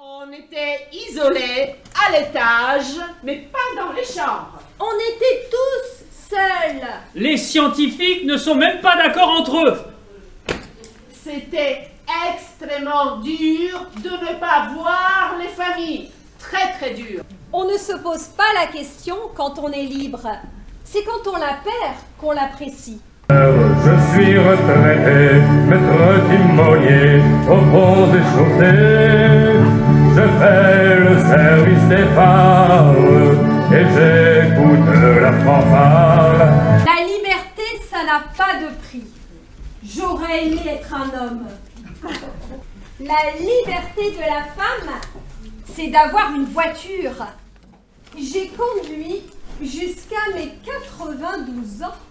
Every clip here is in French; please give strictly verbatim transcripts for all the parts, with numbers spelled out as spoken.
On était isolés à l'étage, mais pas dans les chambres. On était tous seuls. Les scientifiques ne sont même pas d'accord entre eux. C'était extrêmement dur de ne pas voir les familles. Très très dur. On ne se pose pas la question quand on est libre. C'est quand on la perd qu'on l'apprécie. Je suis retraité, maître timonier, au pont des chaussées. Je fais le service des phares et j'écoute la fanfare. La liberté, ça n'a pas de prix. J'aurais aimé être un homme. La liberté de la femme, c'est d'avoir une voiture. J'ai conduit jusqu'à mes quatre-vingt-douze ans.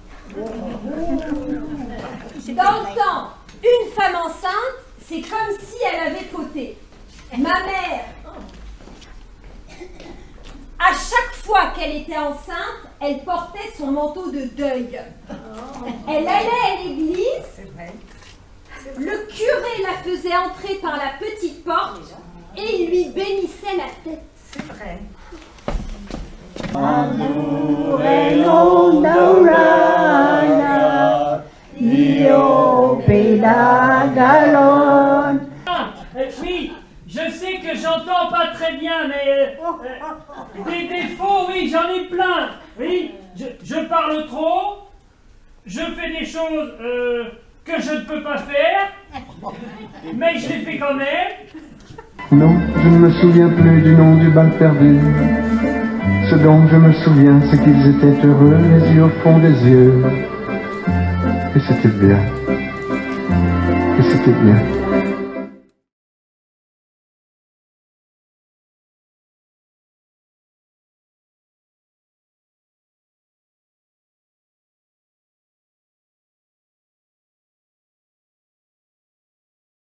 Dans le temps, une femme enceinte, c'est comme si elle avait fauté. Ma mère, à chaque fois qu'elle était enceinte, elle portait son manteau de deuil. Elle allait à l'église, le curé la faisait entrer par la petite porte et il lui bénissait la tête. C'est vrai. Ah, euh, oui, je sais que j'entends pas très bien, mais euh, euh, des défauts, oui, j'en ai plein. Oui, je, je parle trop, je fais des choses euh, que je ne peux pas faire, mais je les fais quand même. Non, je ne me souviens plus du nom du bal perdu. Ce dont je me souviens, c'est qu'ils étaient heureux, les yeux au fond des yeux. Et c'était bien. Et c'était bien.